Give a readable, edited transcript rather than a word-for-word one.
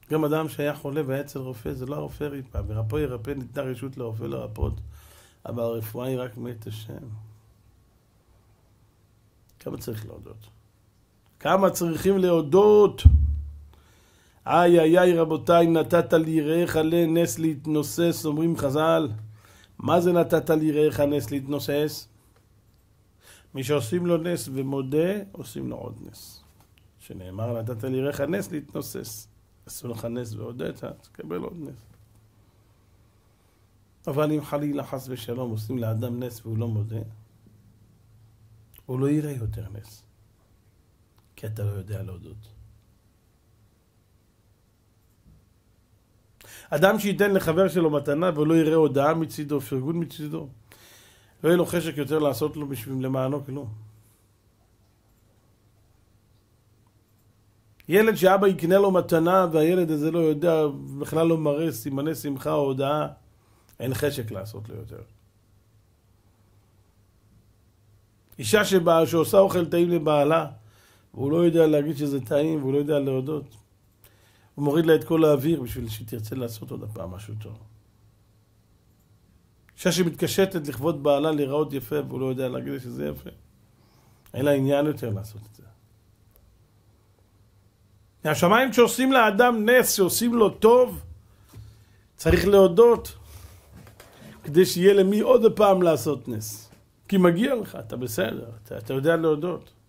גם אדם שהיה חולה והיה אצל רופא, זה לא הרופא ריפא, ורפוא ירפא, ניתנה רשות לרופא לרפאות, אבל הרפואה היא רק מאת השם. כמה צריך להודות? כמה צריכים להודות? איי איי איי רבותיי, נתת ליראיך לנס להתנוסס, אומרים חז"ל. מה זה נתת ליראיך נס להתנוסס? מי שעושים לו נס ומודה, עושים לו עוד נס. שנאמר, נתת ליראיך נס להתנוסס. עשו לך נס והודית, תקבל עוד נס. אבל אם חלילה חס ושלום עושים לאדם נס והוא לא מודה, הוא לא יראה יותר נס. כי אתה לא יודע להודות. אדם שייתן לחבר שלו מתנה ולא יראה הודעה מצידו, פרגון מצידו, לא יהיה לו חשק יותר לעשות לו בשביל למענו כלום. ילד שאבא יקנה לו מתנה והילד הזה לא יודע, בכלל לא מראה סימני שמחה או הודעה, אין חשק לעשות לו יותר. אישה שעושה אוכל טעים לבעלה, והוא לא יודע להגיד שזה טעים והוא לא יודע להודות, הוא מוריד לה את כל האוויר בשביל שתרצה לעשות עוד הפעם משהו טוב. אישה שמתקשטת לכבוד בעלה להיראות יפה והוא לא יודע להגיד שזה יפה, אין לה עניין יותר לעשות את זה. השמיים שעושים לאדם נס, שעושים לו טוב, צריך להודות, כדי שיהיה למי עוד פעם לעשות נס. כי מגיע לך, אתה בסדר, אתה יודע להודות.